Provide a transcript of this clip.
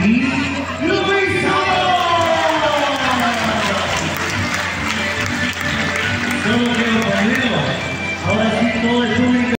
y Luisa. Solo quedó conmigo. Ahora sí todo el público.